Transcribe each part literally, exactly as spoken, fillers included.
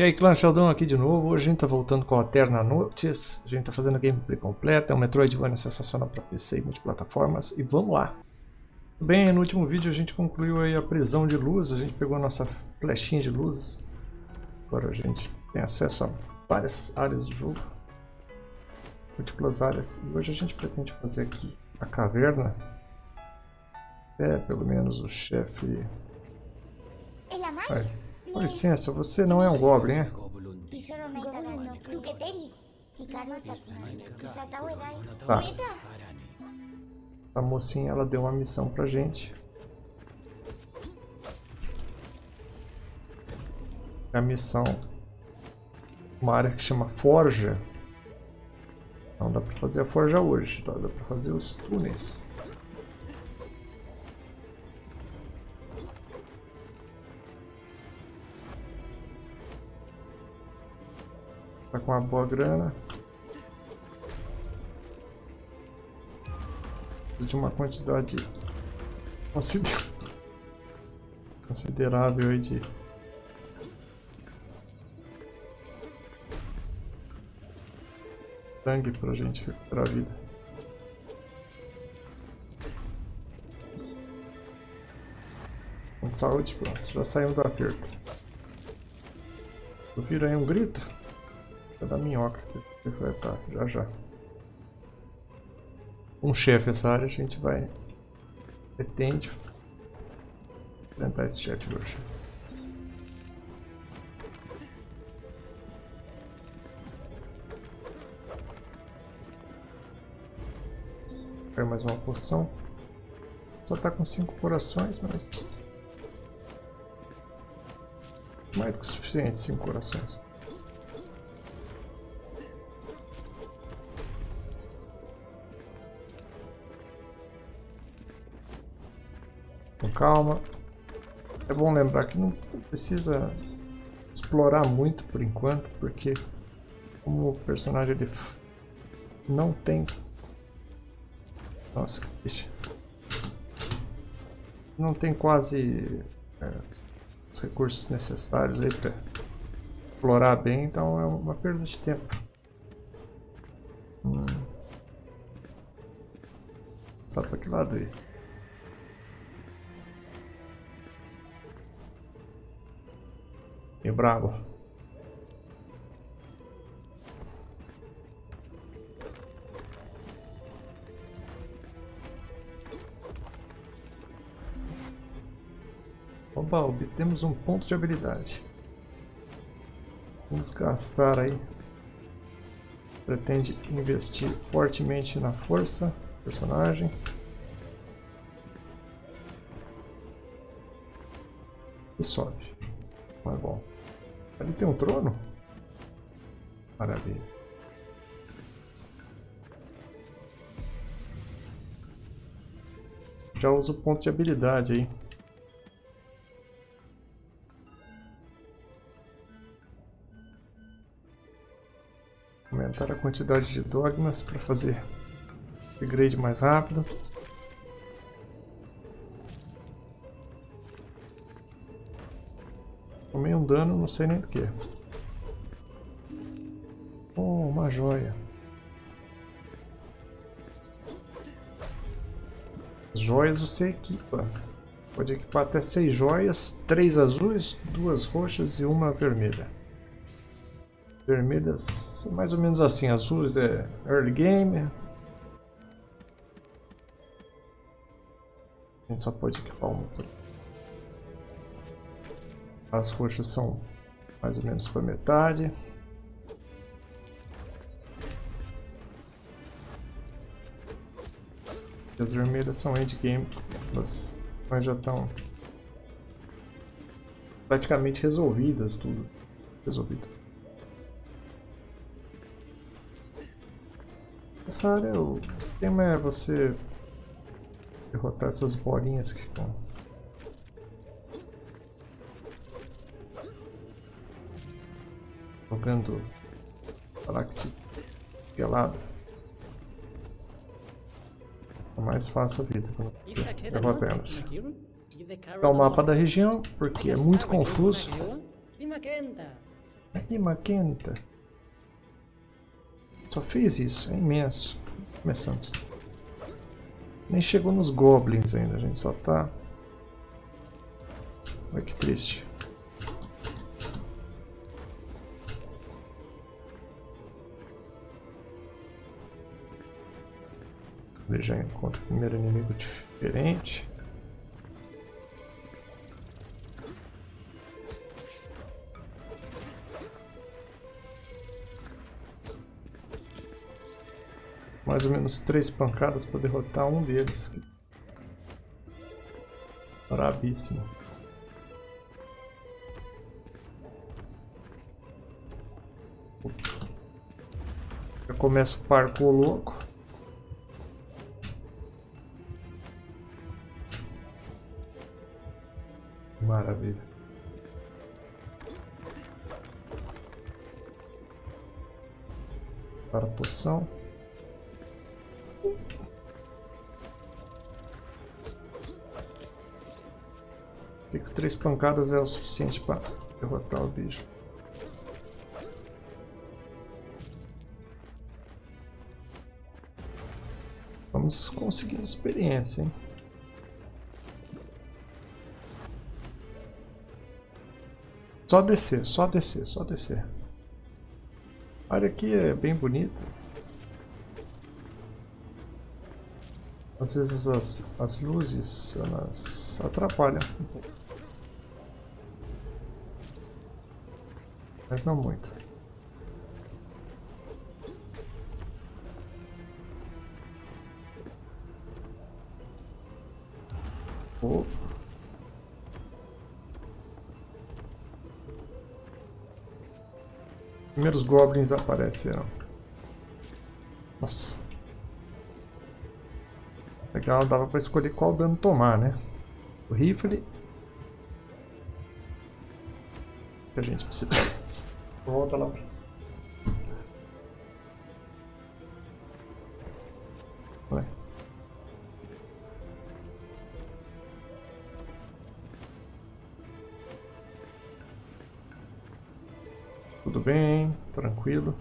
E aí, clã Sheldon aqui de novo. Hoje a gente tá voltando com a Eterna Noctis. A gente tá fazendo a gameplay completa. É um Metroidvania sensacional para P C e multiplataformas. E vamos lá. Bem, no último vídeo a gente concluiu aí a prisão de luz. A gente pegou a nossa flechinha de luz. Agora a gente tem acesso a várias áreas do jogo. Múltiplas áreas. E hoje a gente pretende fazer aqui a caverna. É, pelo menos o chefe... Vai. Com licença, você não é um Goblin, é? Tá. A mocinha, ela deu uma missão pra gente. A missão, uma área que chama Forja. Não dá pra fazer a Forja hoje, tá? Dá pra fazer os túneis. Tá com uma boa grana. Precisa de uma quantidade consider... considerável aí de sangue pra gente recuperar a vida. Com saúde, pronto, já saímos do aperto. Ouviram aí um grito? É da minhoca que vai estar já já. Um chefe essa área a gente vai pretende enfrentar esse chefe hoje. Vai mais uma poção. Só tá com cinco corações, mas mais do que o suficiente cinco corações. Com calma. É bom lembrar que não precisa explorar muito por enquanto, porque como o personagem ele não tem... Nossa, que bicho. Não tem quase é, os recursos necessários aí para explorar bem, então é uma perda de tempo. Hum. Só para que lado aí? E bravo. Oba, obtemos um ponto de habilidade. Vamos gastar aí. Pretende investir fortemente na força do personagem. E sobe. Mas bom. Ali tem um trono? Maravilha. Já uso o ponto de habilidade aí. Aumentar a quantidade de dogmas para fazer upgrade mais rápido. Tomei um dano, não sei nem do que. Oh, uma joia. As joias você equipa. Pode equipar até seis joias, três azuis, duas roxas e uma vermelha. Vermelhas, mais ou menos assim. Azuis é early game. A gente só pode equipar uma por aqui. As roxas são mais ou menos para metade. E as vermelhas são endgame. Elas já estão praticamente resolvidas, tudo resolvido. Essa área, o esquema é você derrotar essas bolinhas que ficam jogando Galactic gelado. É mais fácil a vida quando derrota elas. É o mapa da região, porque é muito confuso. Aqui, Maquenta. Só fez isso, é imenso. Começamos. Nem chegou nos goblins ainda, a gente só tá... Olha que triste. Ele já encontra o primeiro inimigo diferente. Mais ou menos três pancadas para derrotar um deles. Brabíssimo. Eu começo o parkour louco. Maravilha. Para a poção. Fico três pancadas é o suficiente para derrotar o bicho. Vamos conseguir experiência, hein? Só descer, só descer, só descer. A área aqui é bem bonita. Às vezes as, as luzes elas atrapalham um pouco. Mas não muito. Oh. Primeiros goblins apareceram. Nossa. Legal, dava para escolher qual dano tomar, né? O rifle. Que a gente precisa. Volta lá pra cima. Vai. Tudo bem, tranquilo.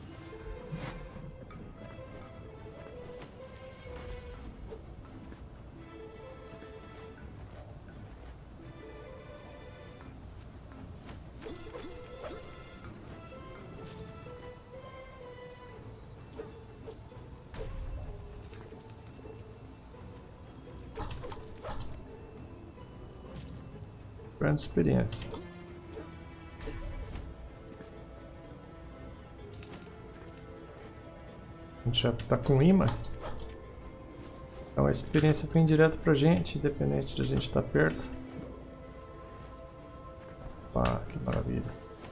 Grande experiência. A gente já está com imã. Então a experiência vem direto pra gente, independente de a gente estar perto. Ah, que maravilha.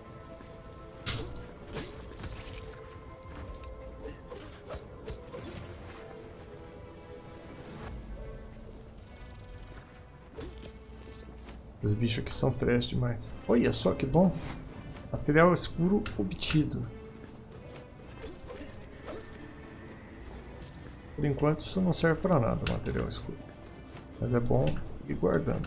Os bichos aqui são trash demais. Olha só que bom. Material escuro obtido. Por enquanto isso não serve para nada, material escuro. Mas é bom ir guardando.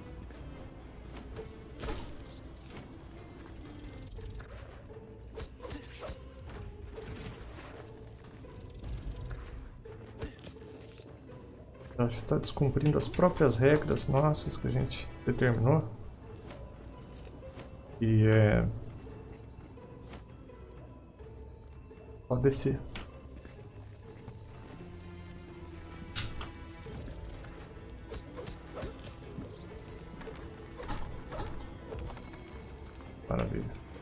Já está descumprindo as próprias regras nossas que a gente determinou. E é... só descer. Maravilha.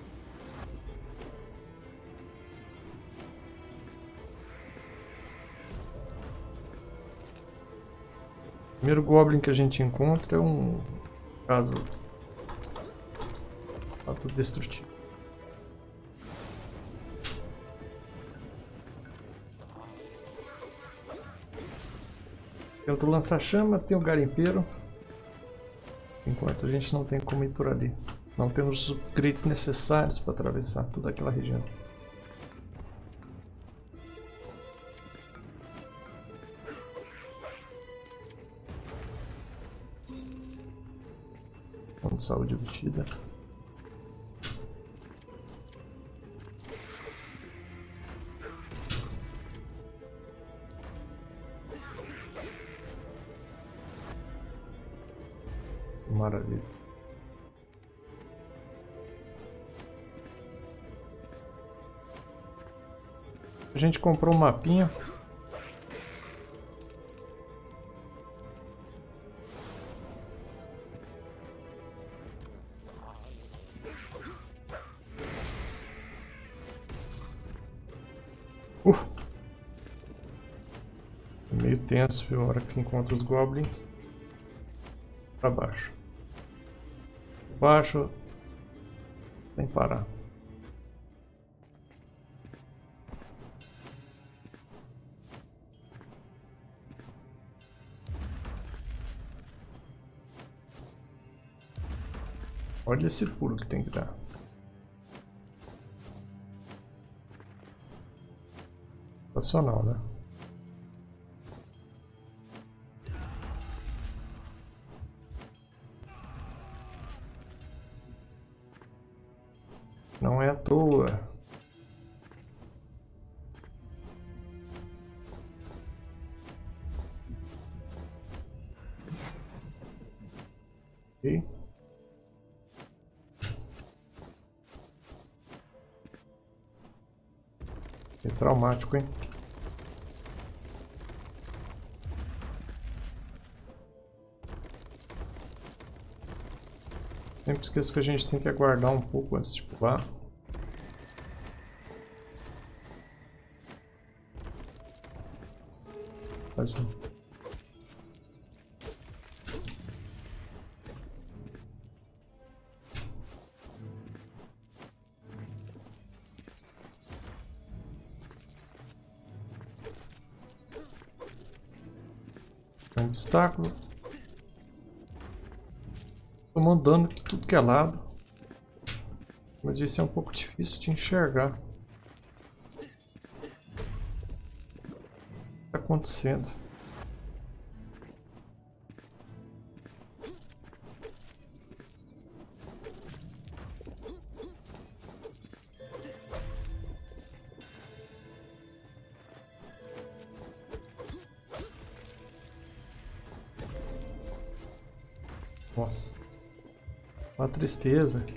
O primeiro goblin que a gente encontra é um caso autodestrutivo. Tem outro lança-chama, tem o garimpeiro. Enquanto a gente não tem como ir por ali. Não temos os upgrades necessários para atravessar toda aquela região. Ponto de saúde obtida. maravilha. A gente comprou um mapinha. Uh. É meio tenso, viu? A hora que encontra os goblins. Pra baixo. Baixo. Sem parar. Olha esse pulo que tem que dar. Sensacional, né? Não é à toa. Ok. É traumático, hein? Sempre esqueço que a gente tem que aguardar um pouco antes de pular. Mais um. Um obstáculo. Tomando dano de tudo que é lado. Como eu disse, é um pouco difícil de enxergar. O que está acontecendo? Nossa. Uma tristeza.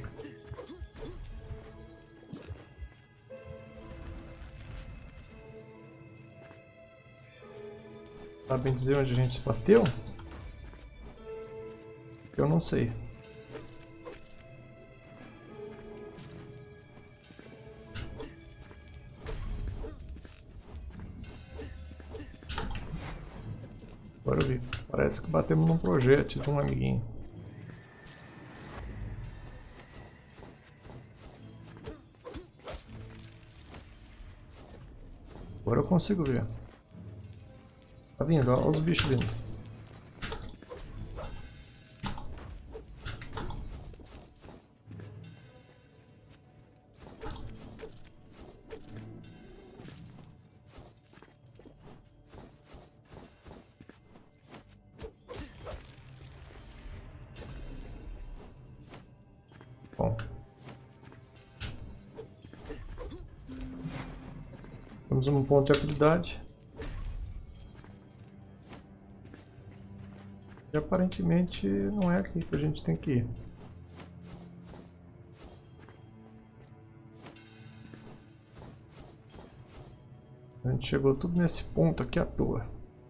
Sabem dizer onde a gente se bateu? Eu não sei. Agora eu vi. Parece que batemos num projétil de um amiguinho. Agora eu consigo ver. Tá vindo, olha os bichos vindo. Bom. Temos um ponto de habilidade. E aparentemente não é aqui que a gente tem que ir. A gente chegou tudo nesse ponto aqui à toa.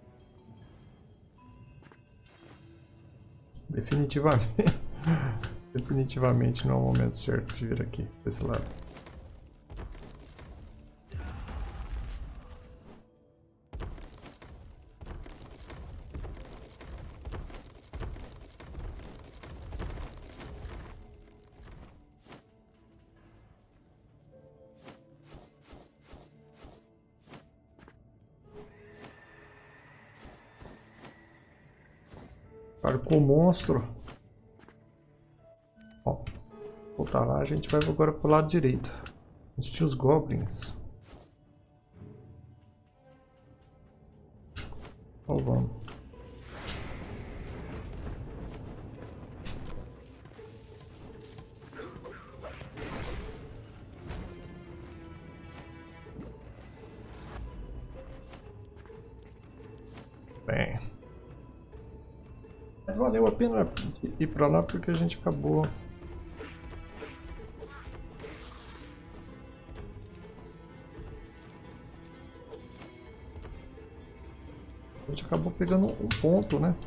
Definitivamente. Definitivamente não é o momento certo de vir aqui, desse lado. Marcou o monstro. Bom, voltar lá, a gente vai agora pro lado direito. A gente tinha os goblins. Então vamos. Bem. valeu a pena ir pra lá porque a gente acabou... A gente acabou pegando um ponto, né?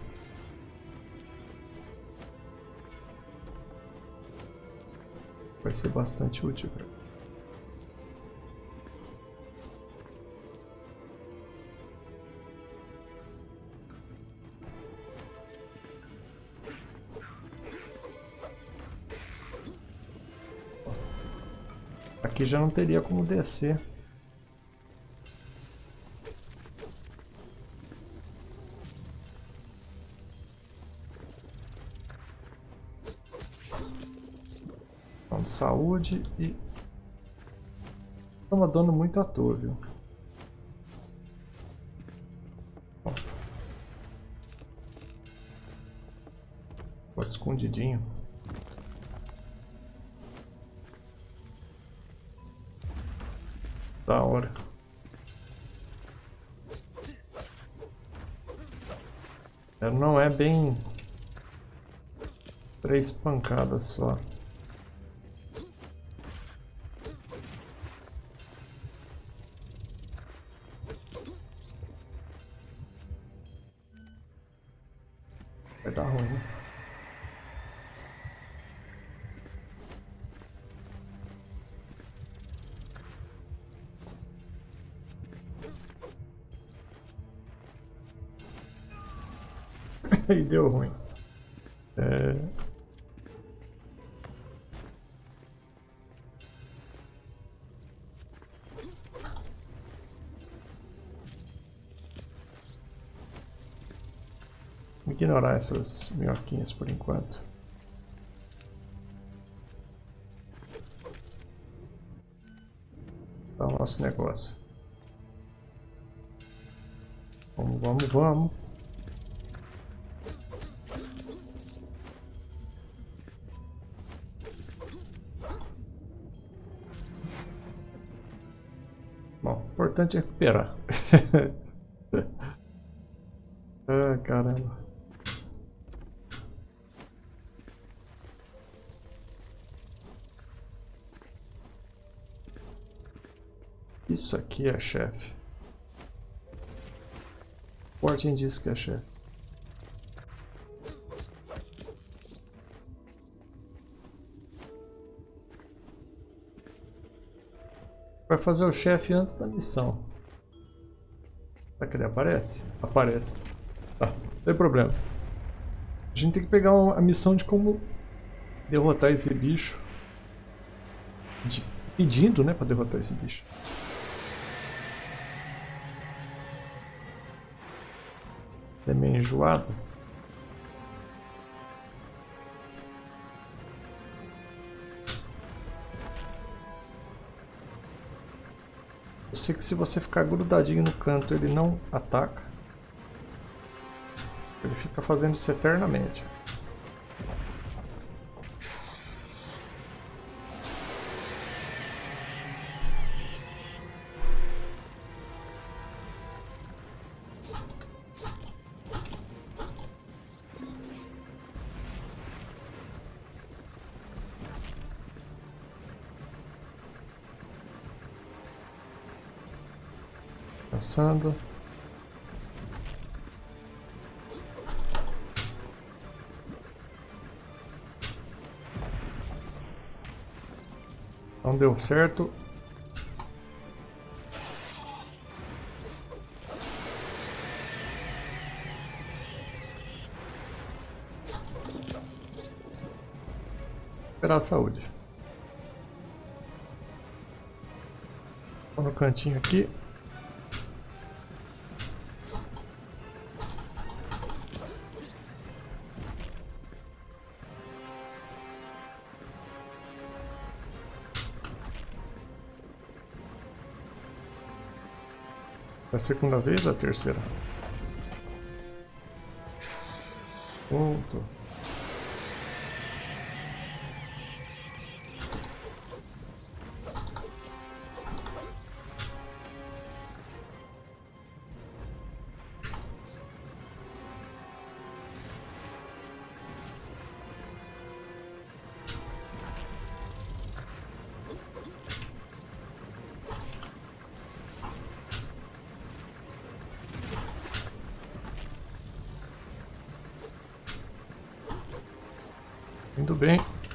Vai ser bastante útil, cara. Aqui já não teria como descer. Então, saúde e... Toma dano muito à toa, viu? Ó. Ó, escondidinho. Da hora. Ela não é bem... Três pancadas só. Vai dar ruim, né? E deu ruim. É... Vou ignorar essas minhoquinhas por enquanto. Tá o nosso negócio. Vamos, vamos, vamos. Bom, o importante é recuperar. Ah, caramba. Isso aqui é chefe. Fortin diz que é chefe. Vai fazer o chefe antes da missão. Será que ele aparece? Aparece. Tá, não tem problema. A gente tem que pegar uma, a missão de como derrotar esse bicho. De, pedindo, né, pra derrotar esse bicho. É meio enjoado. Eu sei que se você ficar grudadinho no canto ele não ataca. Ele fica fazendo isso eternamente. Passando. Não deu certo. Esperar a saúde. Vou no cantinho aqui. É a segunda vez ou a terceira? Ponto. Indo bem.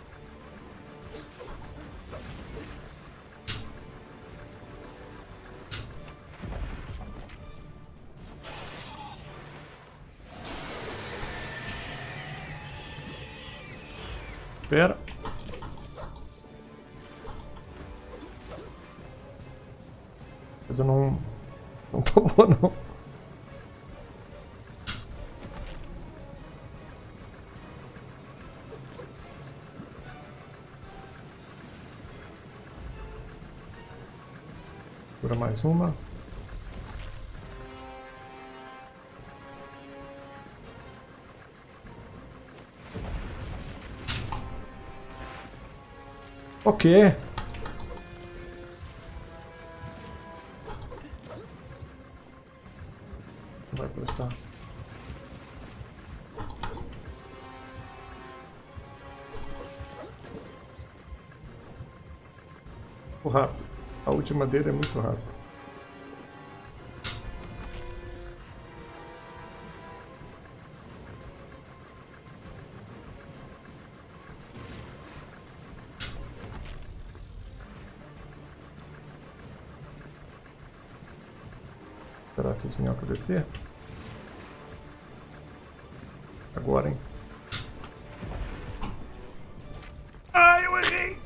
Espera. Mas eu não... Não tô boa, não. Segura mais uma. Ok. Não vai prestar. O rato. A última dele é muito rato. Esperar essas minhocas descer. Agora, hein? Ai, eu errei!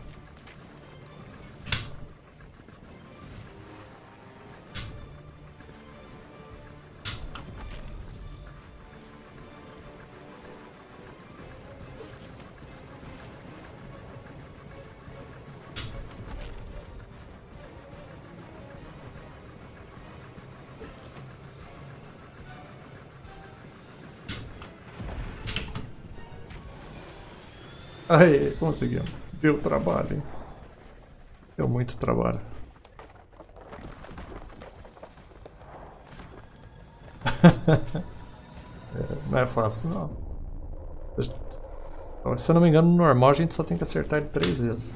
Aê, conseguimos. Deu trabalho, hein? Deu muito trabalho. É, não é fácil, não. Se eu não me engano, no normal a gente só tem que acertar ele três vezes.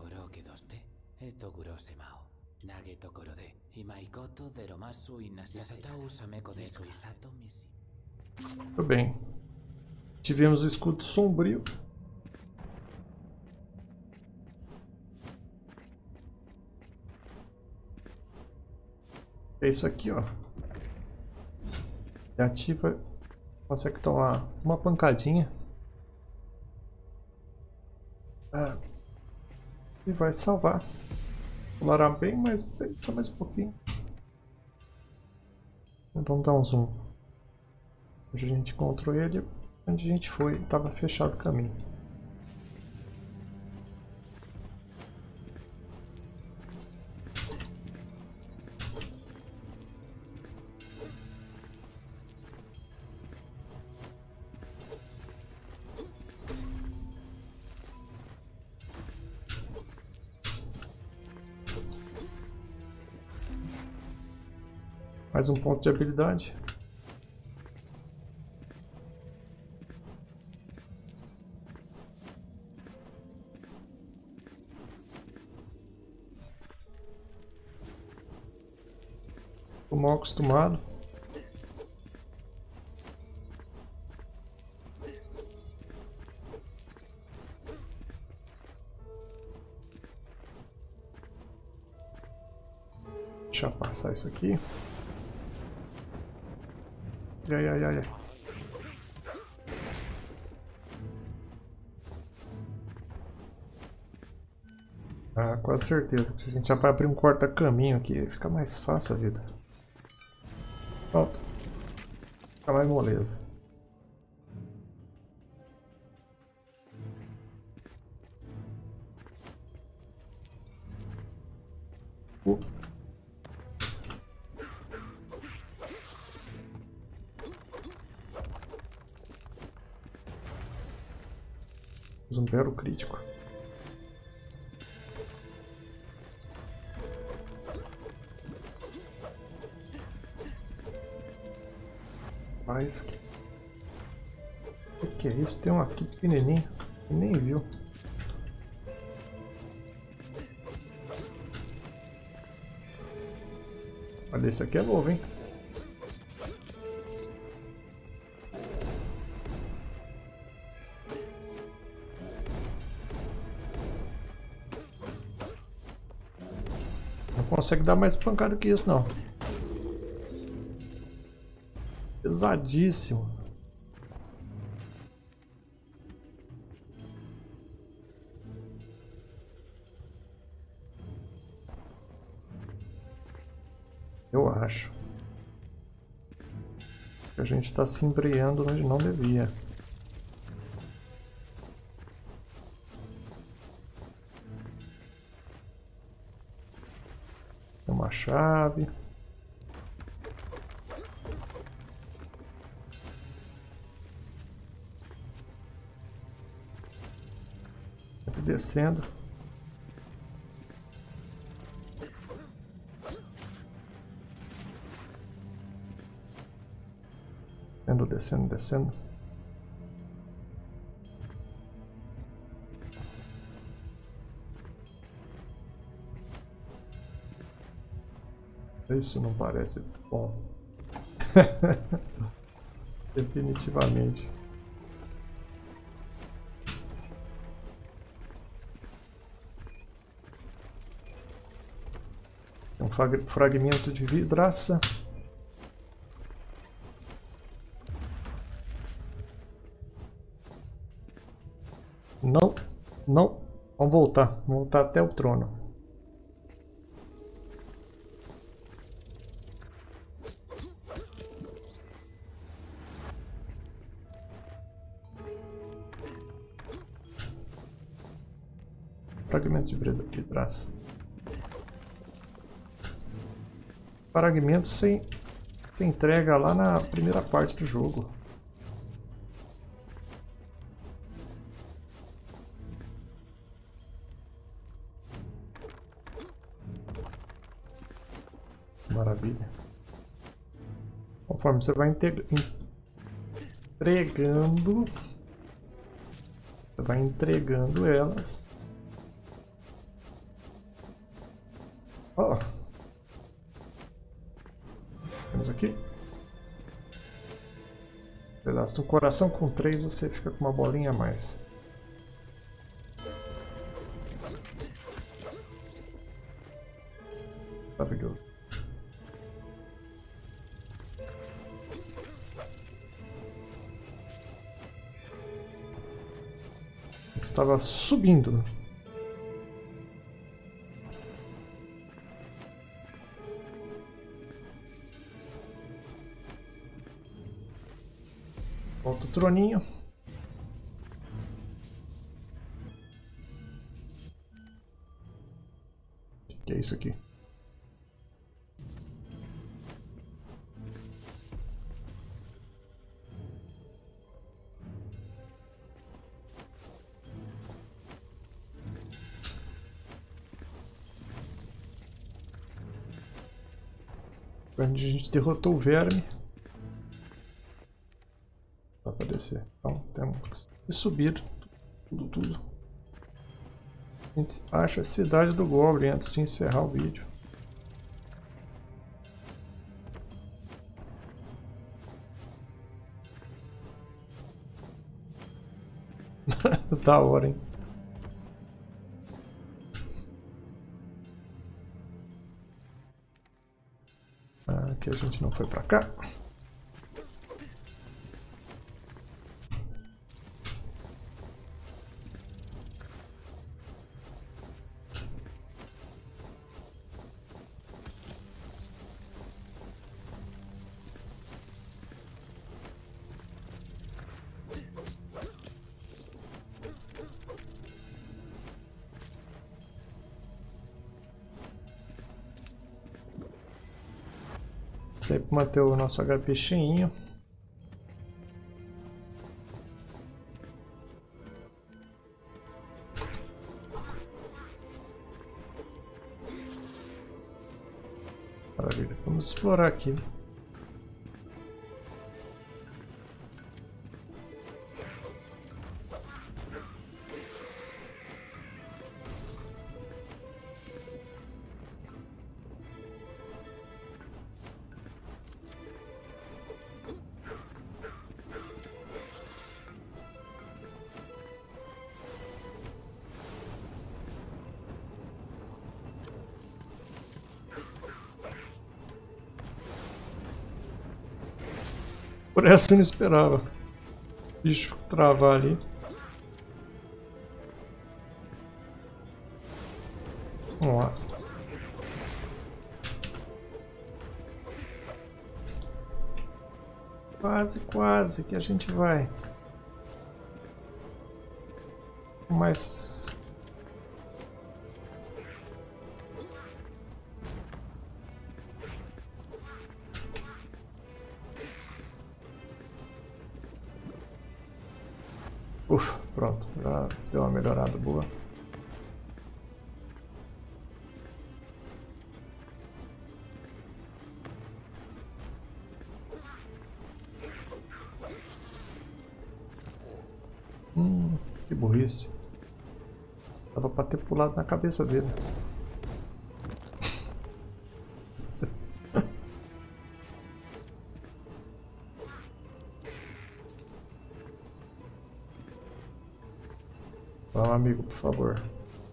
Muito bem. Tivemos o escudo sombrio. É isso aqui, ó. E ativa, consegue tomar uma pancadinha. Ah, e vai salvar. Pulará bem, mas bem, só mais um pouquinho. Vamos dar um zoom. Onde a gente encontrou ele, onde a gente foi, estava fechado o caminho. Mais um ponto de habilidade. Tô mal acostumado. Deixa eu passar isso aqui. Ai, ai, ai, ai. Ah, quase certeza. A gente já vai abrir um corta-caminho aqui, fica mais fácil a vida. Pronto. Fica mais moleza. Uh. Um belo crítico. Mas que... o que é isso? Tem um aqui pequenininho que nem viu. Olha, esse aqui é novo, hein? Não consegue dar mais pancada que isso, não. Pesadíssimo. Eu acho. A gente está se embreando onde não devia. Tem uma chave. Sempre descendo. Descendo, descendo, descendo. Isso não parece bom. Definitivamente. Tem um fragmento de vidraça. Não, não. Vamos voltar. Vamos voltar até o trono. Fragmentos de vidraça. Fragmentos se, se entrega lá na primeira parte do jogo. Maravilha. Conforme você vai entregando, você vai entregando elas. Ó, oh. Temos aqui. Pedaço do coração com três, você fica com uma bolinha a mais. Maravilhoso. Estava subindo. Volta o troninho. O que é isso aqui? Onde a gente derrotou o verme. Dá pra descer. Então temos que subir tudo, tudo. A gente acha a cidade do Goblin antes de encerrar o vídeo. Da hora, hein? Aqui a gente não foi pra cá. Sempre manter o nosso H P cheinho. Maravilha, vamos explorar aqui. Por essa eu não esperava. O bicho travar ali. Nossa. Quase, quase que a gente vai. Mas... Uf, pronto, já deu uma melhorada boa. Hum, que burrice. Dava pra ter pulado na cabeça dele. Vamos, amigo, por favor.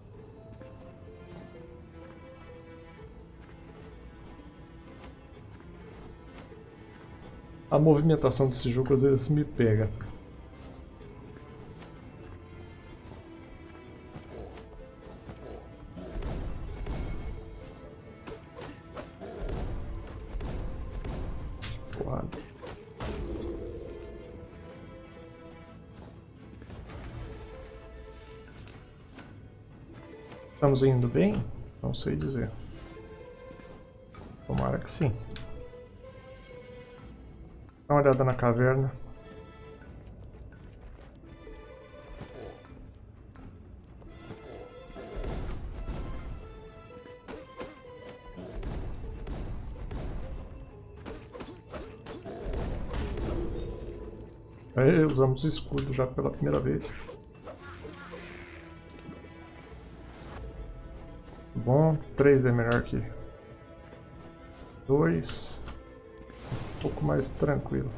A movimentação desse jogo às vezes me pega. Porrada. Estamos indo bem? Não sei dizer. Tomara que sim. Dá uma olhada na caverna. Aí usamos o escudo já pela primeira vez. Bom, três é melhor que dois. Um pouco mais tranquilo.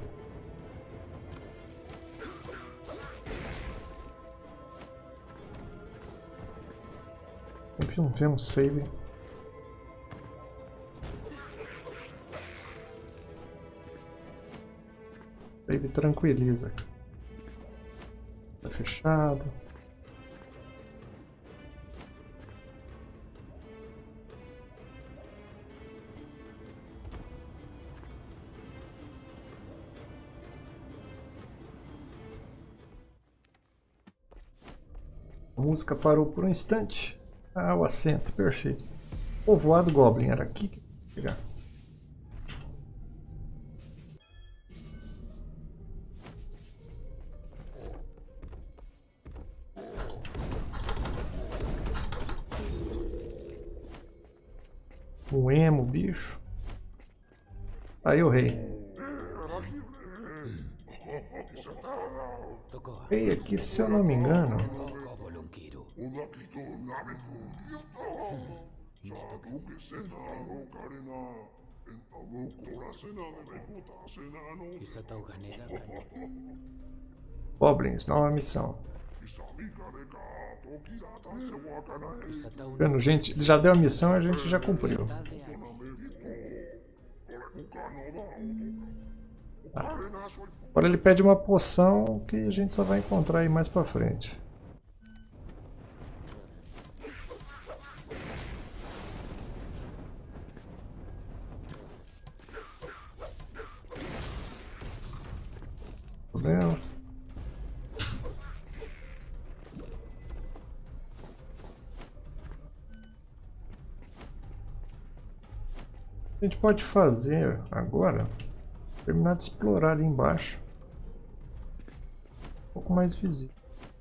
Sempre não vê um save. Save tranquiliza. Tá fechado. A música parou por um instante. Ah, o assento, perfeito. Povoado Goblin, era aqui que eu ia pegar. O emo, bicho. Aí o rei. Rei aqui, se eu não me engano. Goblins, nova missão. Vendo, gente, já deu a missão, a gente já cumpriu. Ah, agora ele pede uma poção que a gente só vai encontrar aí mais pra frente. Problema. A gente pode fazer agora, terminar de explorar ali embaixo, um pouco mais visível.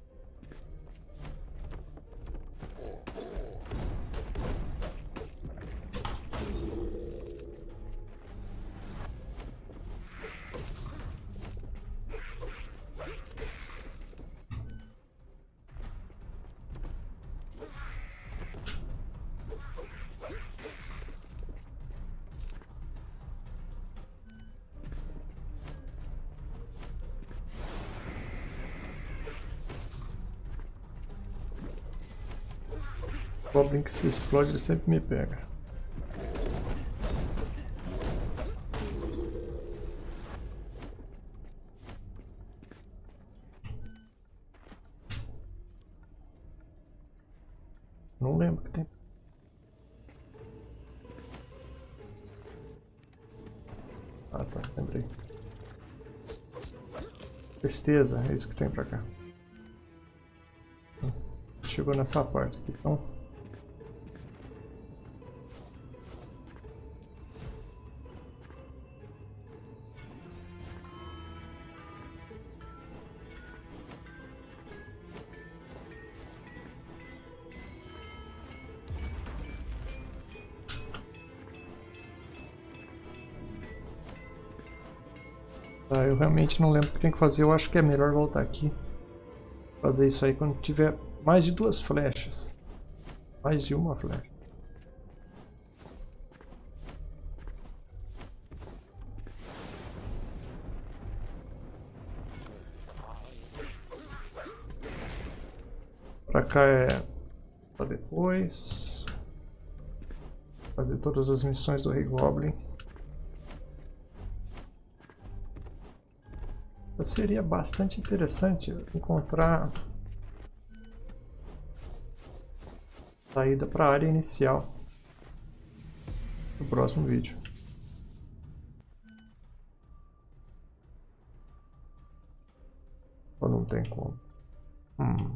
O Goblin que se explode, ele sempre me pega. Ah tá, lembrei. Tristeza, é isso que tem pra cá. Chegou nessa parte aqui, então. Tá, eu realmente não lembro o que tem que fazer, eu acho que é melhor voltar aqui. Fazer isso aí quando tiver mais de duas flechas. Mais de uma flecha. Pra cá é pra depois. Fazer todas as missões do Rei Goblin. Seria bastante interessante encontrar saída para a área inicial no próximo vídeo. Ou não tem como? Hum.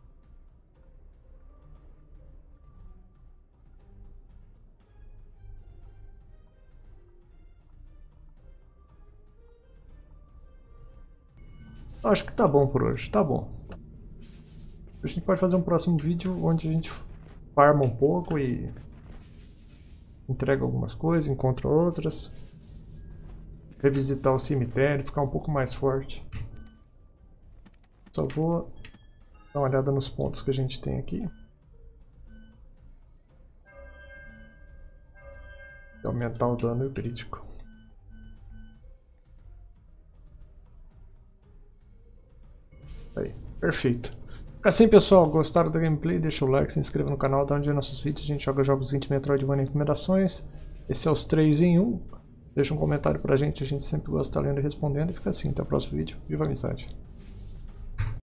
Acho que tá bom por hoje, tá bom. A gente pode fazer um próximo vídeo onde a gente farma um pouco e entrega algumas coisas, encontra outras. Revisitar o cemitério, ficar um pouco mais forte. Só vou dar uma olhada nos pontos que a gente tem aqui. E aumentar o dano e o crítico. Aí, perfeito. Assim, pessoal, gostaram da gameplay? Deixa o like, se inscreva no canal, dá um dia nos nossos vídeos. A gente joga jogos vinte Metroidvania em recomendações. Esse é os três em um. Deixa um comentário pra gente, a gente sempre gosta de estar lendo e respondendo. E fica assim, até o próximo vídeo. Viva a amizade!